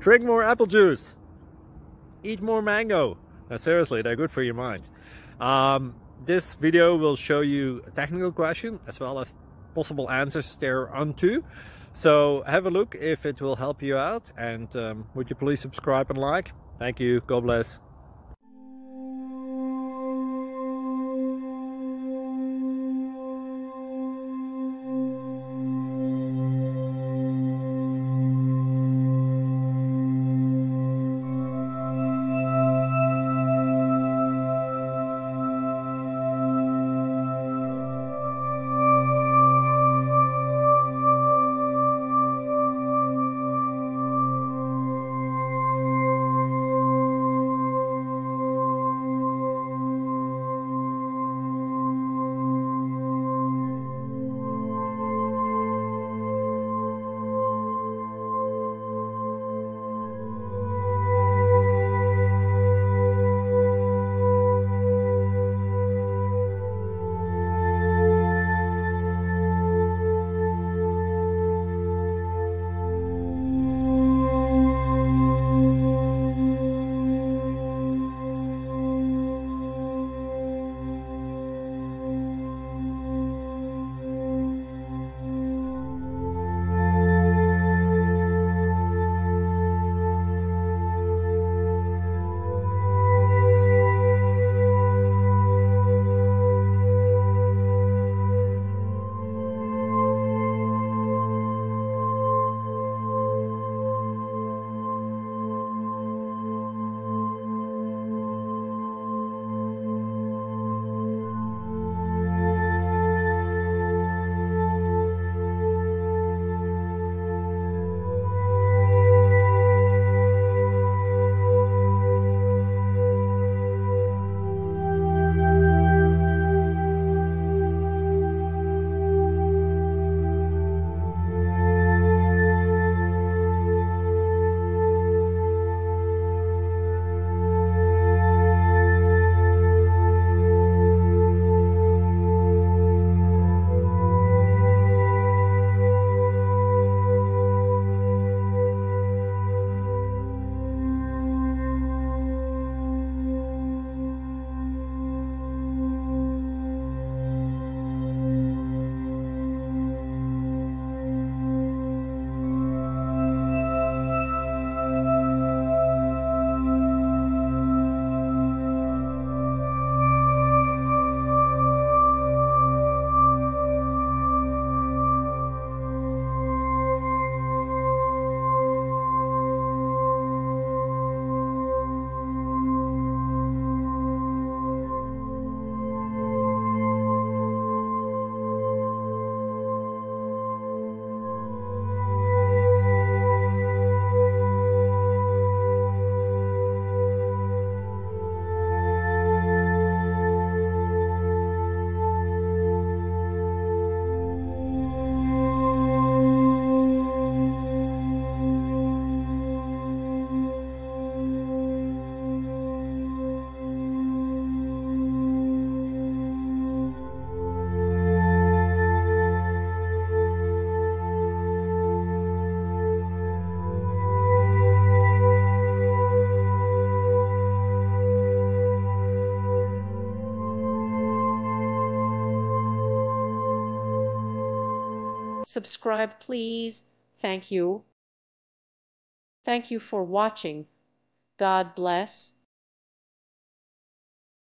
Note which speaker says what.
Speaker 1: Drink more apple juice. Eat more mango. Now, seriously, they're good for your mind. This video will show you a technical question as well as possible answers thereunto. So have a look if it will help you out, and would you please subscribe and like? Thank you. God bless.
Speaker 2: Subscribe, please. Thank you. Thank you for watching. God bless.